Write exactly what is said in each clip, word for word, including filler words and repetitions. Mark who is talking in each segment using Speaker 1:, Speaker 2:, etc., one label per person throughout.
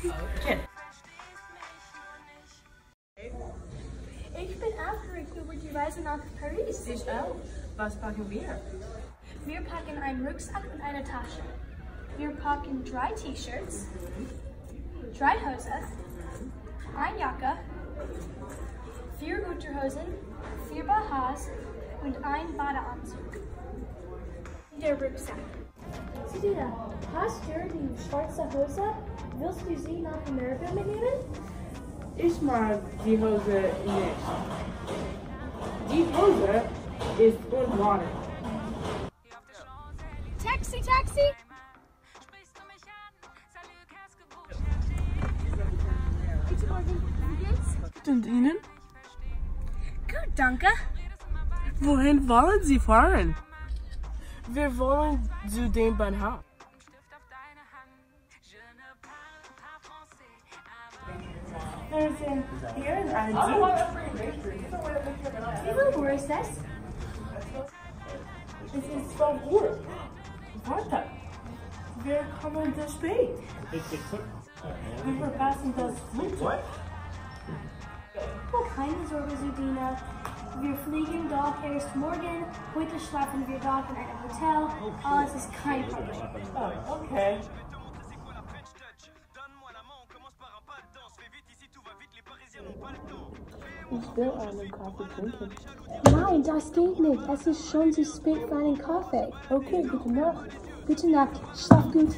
Speaker 1: Okay.
Speaker 2: Ich bin aufgeregt über die Reise nach Paris.
Speaker 1: Ich auch. Was packen wir?
Speaker 2: Wir packen einen Rucksack und eine Tasche. Wir packen drei T-Shirts, drei Hosen, eine Jacke, vier Unterhosen, vier B Hs und ein Badeanzug. Der Rucksack. Sidina, hast du die schwarze Hose? Willst du sie nach Amerika mitnehmen?
Speaker 1: Ich mag die Hose nicht. Die Hose ist unwahr.
Speaker 2: Taxi, Taxi! Guten Morgen, wie geht's?
Speaker 1: Und Ihnen?
Speaker 2: Gut, danke.
Speaker 1: Wohin wollen Sie fahren? Wir wollen zu dem Bahnhof. Wir sind hier in einem
Speaker 2: Wie viel Uhr ist das?
Speaker 1: Es ist zwölf Uhr. Warte, wir kommen zu spät. Wir verpassen das Flugzeug.
Speaker 2: Keine Sorge, Sidina. Wir fliegen dort erst morgen. Heute schlafen wir dort in einem Hotel. Alles ist kein Problem.
Speaker 1: Oh, okay. Ich will einen Kaffee trinken.
Speaker 2: Nein, das geht nicht. Es ist schon zu spät für einen Kaffee.
Speaker 1: Okay, gute Nacht.
Speaker 2: Gute Nacht. Schlaf gut.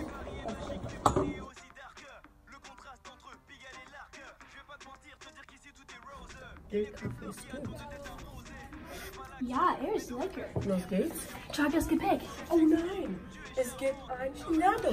Speaker 1: Der Kaffee ist gut.
Speaker 2: Ja, er ist lecker.
Speaker 1: Los geht's.
Speaker 2: Trag das Gepäck.
Speaker 1: Oh nein, es gibt ein Schnabel.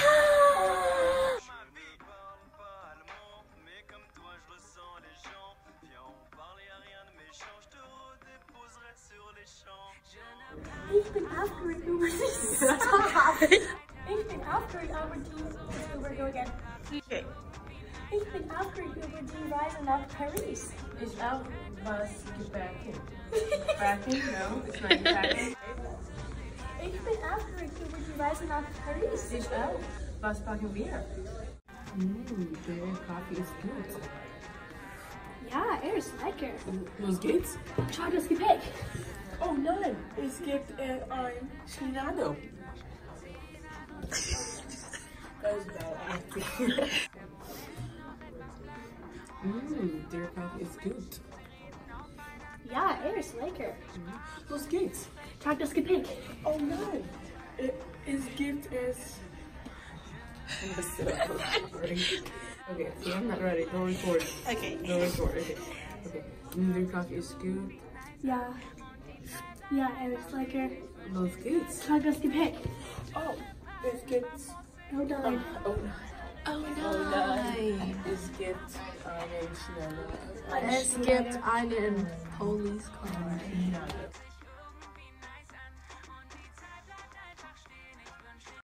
Speaker 2: Ich bin aufgeregt über die Ich bin aufgeregt über die Übergänge.
Speaker 1: Okay.
Speaker 2: Ich bin aufgeregt über die Reise nach Paris.
Speaker 1: Ich auch. Was Gepäck? Packing? No, it's not packing.
Speaker 2: Ich bin aufgeregt über die Reise nach Paris.
Speaker 1: Ich auch. Was packen wir? Mm, der Kaffee ist gut.
Speaker 2: Ja, er ist lecker.
Speaker 1: Los geht's.
Speaker 2: Trag das Gepäck.
Speaker 1: Oh nein, es gibt äh, ein Schnabel. Das war echt. Mm, der Kaffee ist gut.
Speaker 2: Ja, er ist lecker.
Speaker 1: Los geht's.
Speaker 2: Trag das Gepäck.
Speaker 1: Oh nein, äh, es gibt es. I'm so sorry. Okay, so I'm not ready. Don't record.
Speaker 2: Okay.
Speaker 1: Don't record. Okay. Okay. Mm, der Kaffee ist gut.
Speaker 2: Ja. Ja, er ist lecker.
Speaker 1: Los geht's.
Speaker 2: Trag das Gepäck.
Speaker 1: Oh, es gibt.
Speaker 2: Oh nein.
Speaker 1: Oh nein.
Speaker 2: Oh
Speaker 1: nein. Es gibt einen Schneller.
Speaker 2: Es gibt einen
Speaker 1: Police Car.